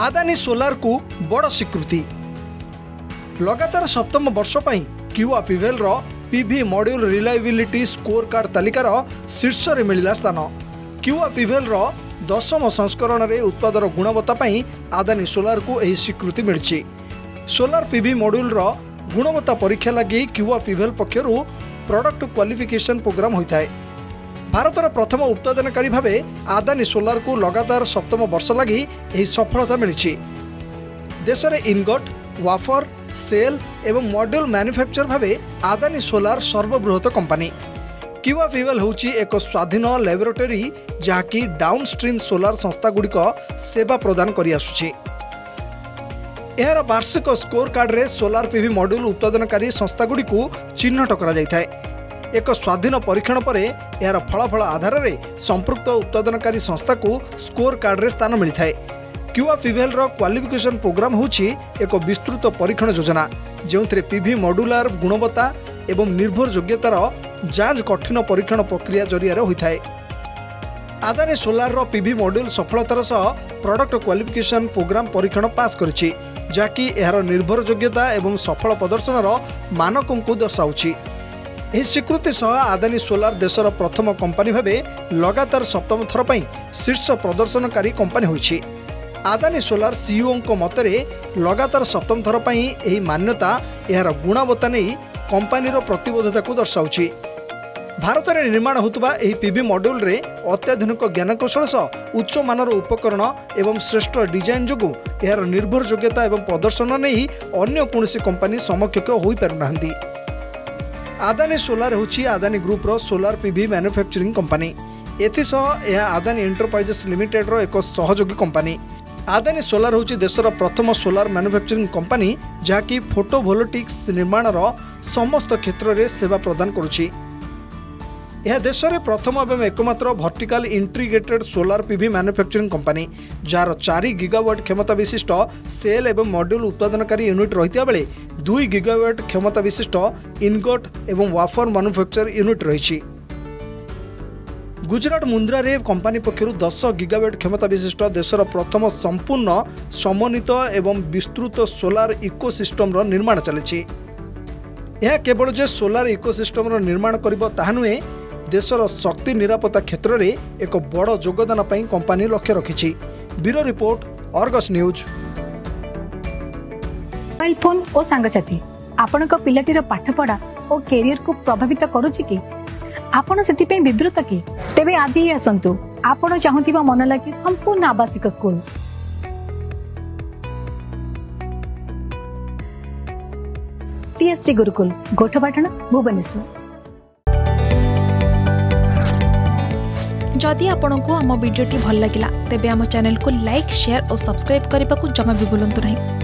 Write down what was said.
Adani solar को बड़ स्वीकृति। लगातार सप्तम वर्ष पर क्यूआपीएल PV module reliability score card तालिकार शीर्ष में मिला स्थान। क्यूआपीएल 10म संस्करण में उत्पादर गुणवत्ता आदानी सोलार को यह स्वीकृति मिली। सोलार पीवी मॉड्यूल गुणवत्ता परीक्षा लगी क्यूआपीएल पक्षर प्रोडक्ट क्वालिफिकेशन प्रोग्राम होता है। भारतर प्रथम उत्पादनकारी भावे आदानी सोलार को लगातार सप्तम वर्ष लगी यह सफलता मिली। देश में इनगट वाफर सेल एवं मॉड्यूल मैन्युफैक्चर भावे आदानी सोलार सर्वबृहत कंपनी। क्यूआपीएल होची एक स्वाधीन लैबोरेटरी जहाँकि डाउनस्ट्रीम सोलार संस्था गुड़िक सेवा प्रदान करि आसुछि। एहार वार्षिक स्कोर कार्ड रे सोलार पीवी मॉड्यूल उत्पादनकारी संस्था गुड़िक चिन्हट करा जायथाय। एक स्वाधीन परीक्षण पर यार फलाफल आधार में संपृक्त उत्पादनकारी संस्था को स्कोर कार्ड रे स्थान मिलता है। क्यूआपीएल क्वालिफिकेशन प्रोग्राम होची एक विस्तृत परीक्षण योजना जो पीवी मॉड्यूलर गुणवत्ता एवं निर्भर योग्यतार जांच कठिन परीक्षण प्रक्रिया जरिया होता है। आदानी सोलार पीवी मॉड्यूल सफलतार सह प्रोडक्ट क्वालिफिकेशन प्रोग्राम परीक्षण पास करिछि जाकि एहार निर्भर योग्यता एवं सफल प्रदर्शनर मानकों को दर्शाउछि। यह स्वीकृति सह आदानी सोलार देशर प्रथम कंपनी भावे लगातार सप्तम थर पर शीर्ष प्रदर्शनकारी कंपनी होइछि। आदानी सोलार सीईओ मतरे लगातार सप्तम थर पर यह मान्यता यार गुणवत्ता नहीं कंपनीर प्रतिबद्धता को दर्शाउछि। भारत में निर्माण होता यह पीवी मॉड्यूल रे अत्याधुनिक ज्ञानकौशल सह उच्च मानर उपकरण एवं श्रेष्ठ डिजाइन जोगु यार निर्भर योग्यता एवं प्रदर्शन नहीं अन्य कोनोसी कंपनी समकक्ष होई पारुनाहांती। आदानी सोलार होची आदानी ग्रुप रो सोलार पीवी मैन्युफैक्चरिंग कंपनी। एथिसह यह आदानी एंटरप्राइजेस लिमिटेड रो एक सहयोगी कंपनी। आदानी सोलार होची देशर प्रथम सोलार मैन्युफैक्चरिंग कंपनी जहाँकि फोटोवोल्टिक्स निर्माणर समस्त क्षेत्र में सेवा प्रदान करुछि। यह देश में प्रथम एवं एकमात्र vertical integrated solar PV manufacturing company जार 4 गीगावाट क्षमता विशिष्ट सेल एवं मॉड्यूल उत्पादनकारी यूनिट रही बेले 2 गीगावाट क्षमता विशिष्ट इनगट एवं वाफर मैन्युफैक्चर यूनिट रही। गुजरात मुंद्रा रे कंपनी पक्षर 10 गीगावाट क्षमता विशिष्ट देशर प्रथम संपूर्ण समन्वित एवं विस्तृत सोलार इकोसिस्टम निर्माण चली। यह केवल जे सोलार इकोसिस्टम निर्माण करिबो ताहा नुहे देशर शक्ति निरापत्ता क्षेत्र में एक बड़ योगदान पर कंपनी लक्ष्य रखिछि। Bureau report Argus news. Mobile phone और सांगसाथी आपणक पिलाटीर पाठपढ़ा और कैरियर को प्रभावित करुछि कि आपण सेति विवृत कि तेबे आज ही आसंतु आपण चाहुथिबा मन लागी संपूर्ण आवासिक स्कूल टीएससी गुरुकुल गोठपाटण भुवनेश्वर। जदि आपंक आम भिडी भल लगा तेब आम चैनल को लाइक शेयर और सब्सक्राइब करने को जमा भी भूलु नहीं।